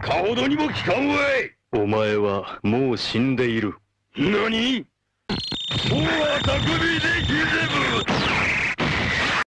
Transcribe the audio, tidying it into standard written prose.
かほどにも効かんわい。 お前はもう死んでいる。 何？そうは匠だ。